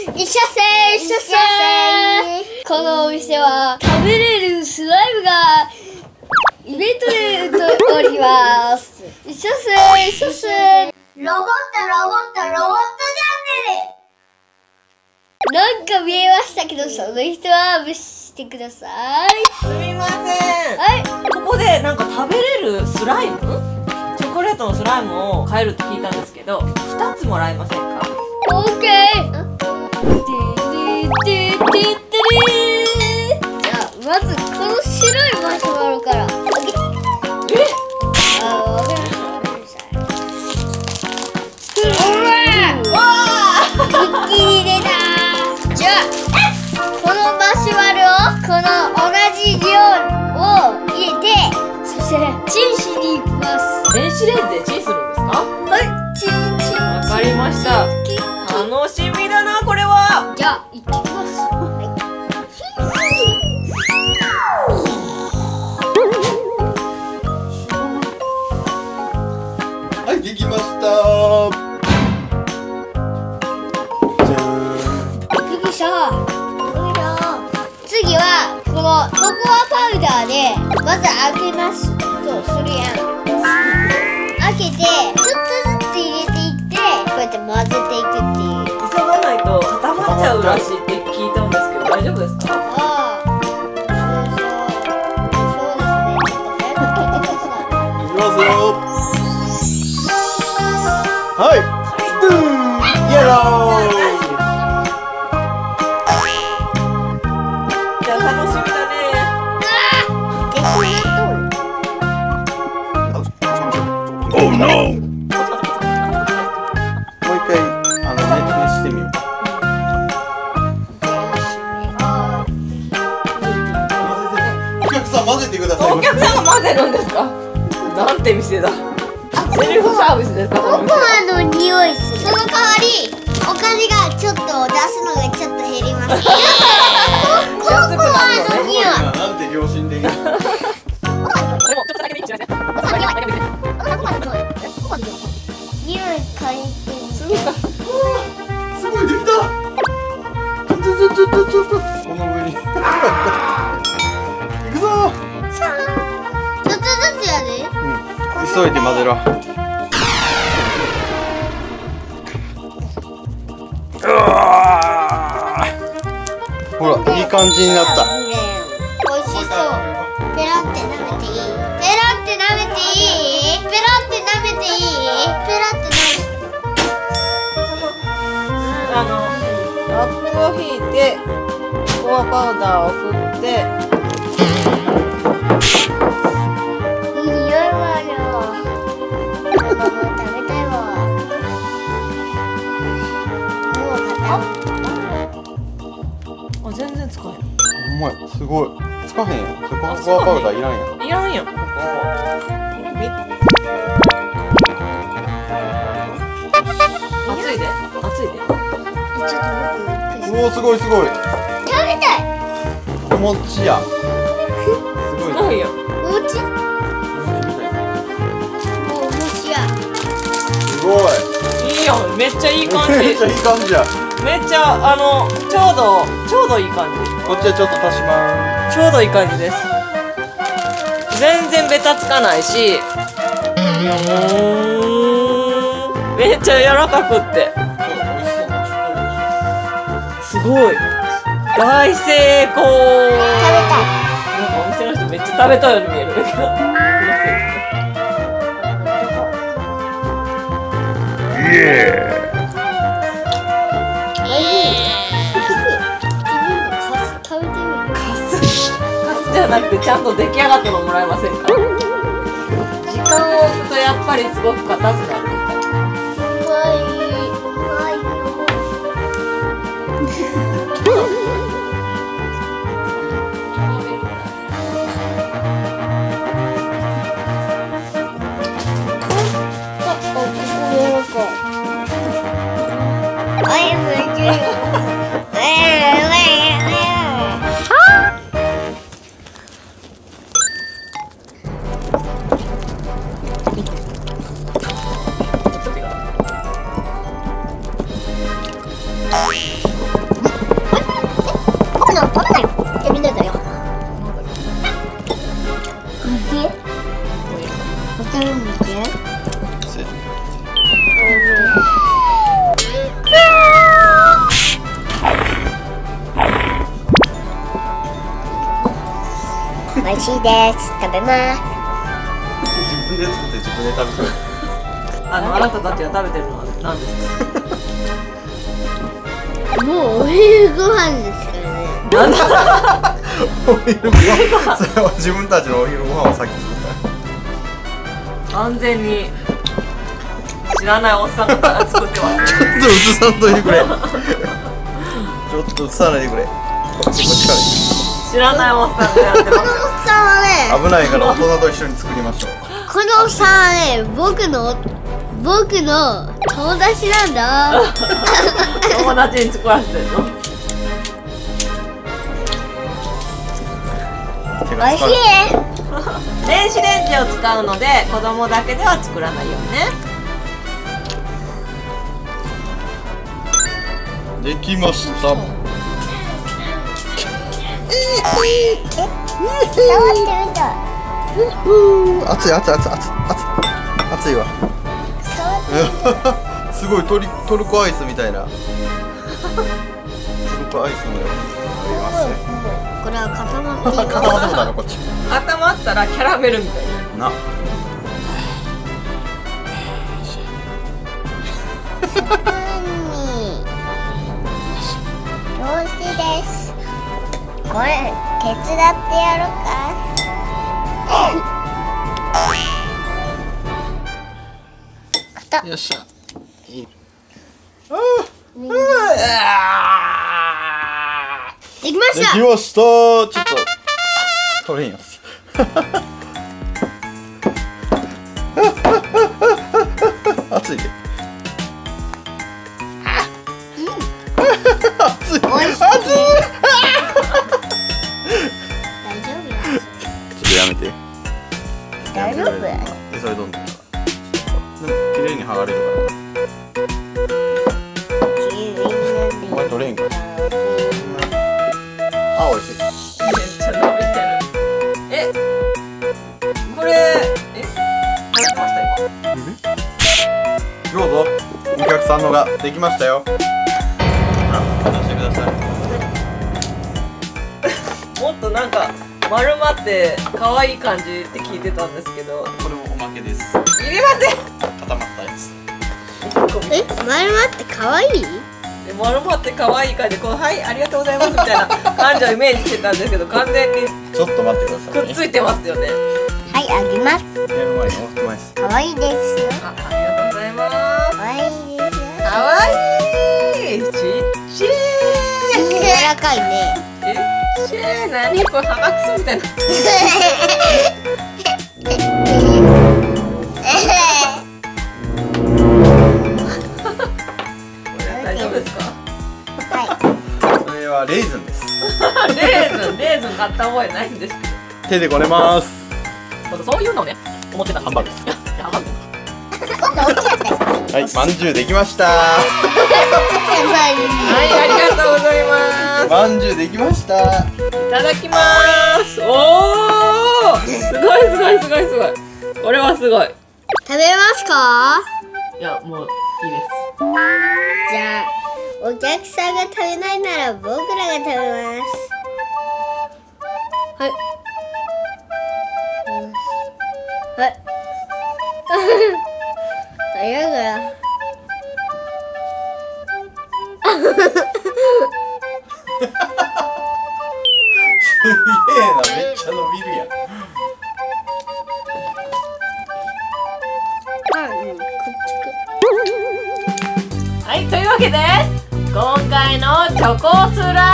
一緒せー一緒せー。このお店は食べれるスライムがイベントで売っております。一緒せー一緒せー。 ロボットチャンネル。 なんか見えましたけど、その人は無視してください。 すみません。 はい。 ここでなんか食べれるスライム？チョコレートのスライムを買えるって聞いたんですけど、2つもらえませんか？ オッケー。じゃあまずこの白いマシュマロから。わかりました。一気に入れた。じゃあこのマシュマロをこの同じ量を入れて、そしてチンしに行きます。 電子レンジでチンするんですか？ はい、チンチン。 わかりました。楽しみだなこれは。 じゃあ行ってきます。 はい、できました。じゃーん。 びっくりした。次はこのココアパウダーでまず開けますとするやん。開けてちょっとずつ入れていって、こうやって混ぜていくっていう。 急がないと固まっちゃうらしいって聞いたんですけど、大丈夫ですか？ ああ、そうですね。ちょっと早く聞いてください。 いきますよ。はい。スプーン。イエロー。 じゃあ楽しみだね。 Oh no! もう一回熱してみようか。お客さん混ぜてください。 お客さんが混ぜるんですか？なんて店だ。セルフサービスですか？ ココアの匂いする。その代わりお金がちょっと出すのがちょっと減ります。ココアの匂い。 なんて良心的。 匂い嗅いでみすごいできた。ちょっとこの上に。行くぞ。 ちょっとずつやで。 急いで混ぜろ。ほら、いい感じになった。 美味しそう。ペロって舐めていい？ペロって舐めていい？ペロって舐めていい？ペロって舐めて。 ラップを引いてココアパウダーを振って、 いい匂いもあるよ。食べたいわ。もうあ、全然使えお前すごい。つかへんやん。そこココアパウダーいらんやん。 ん。いらんやん。ここ熱いで、熱いで。 ちょっと僕おお、すごいすごい。 食べたい。 お餅や。すごい。 すごいやん。 お餅？もうお餅や。 すごい。 いいやん、めっちゃいい感じ。 めっちゃいい感じや。 めっちゃちょうどいい感じ。 こっちはちょっと足しまちょうどいい感じです。全然ベタつかないし、めっちゃ柔らかくって、すごい大成功。なんかお店の人めっちゃ食べたように見えるけど。 イエー。 じゃなくてちゃんと出来上がったのもらえませんか？時間を置くとやっぱりすごく硬くなる。 美味しいです。食べます。 自分で作って自分で食べてる。 あなたたちが食べてるのは何ですか？ もうお昼ご飯ですからね。 なんだお昼ご飯。それは自分たちのお昼ご飯をさっき作った。 完全に知らないおっさんが作ってます。 ちょっと映さんといてくれ。ちょっと映さないでくれ。こっちから。 知らないおっさんがやってこのおっます。 さんはね、 危ないから大人と一緒に作りましょう。 このおっさんはね、僕の友達なんだ。 友達に作らせてるの？ 手美味しい。 電子レンジを使うので子供だけでは作らないよね。 できました。 触ってみたい。 熱い熱い熱い熱い熱いわ。すごいトルコアイスみたいな。トルコアイスのようにありますね。 これは固まっている。 固まってもだろこっち。 固まったらキャラメルみたいな。 な。 どうしてです。これ手伝ってやろうか。 よっしゃ。いい。 できました。 できました。ちょっと取れんやつ。熱いで。熱い。 美味しい。 熱い。 大丈夫や。 ちょっとやめて。 大丈夫や。 それどんどん。でも綺麗に剥がれるから。これ取れんか。あ、美味しい。 めっちゃ伸びてる。これ食べてましたどうぞ。お客さんのができましたよ。ほら、出してください。 今。もっとなんか丸まって可愛い感じって聞いてたんですけど、 これもおまけです。 いりません。 固まったやつ。 丸まって可愛い？ で丸まって可愛い感じでこうはいありがとうございますみたいな感じをイメージしてたんですけど完全にちょっと待ってください、ね。 くっついてますよね。 はい、あげます。 やる前にお前です。 可愛いですよ。 ありがとうございます。 可愛いですよ。 可愛い。ちっちゃい。 柔らかいね。 ちっちゃい。何これ鼻くそみたいな。大丈夫ですか？ それはレーズンです。 レーズン買った覚えないんですけど。 手でこねます。 そういうのをね思ってたんです。 ハンバーグです。 ハンバーグ。 はい、まんじゅうできました。 はい、ありがとうございます。 まんじゅうできました。 いただきます。おお、すごいすごいすごいすごい。これはすごい。 食べますか？ いや、もういいです。 じゃあ、お客さんが食べないなら僕らが食べます。はい。はい。あやが。 すげえな、めっちゃ伸びるやん。 はい、というわけで今回のチョコスラ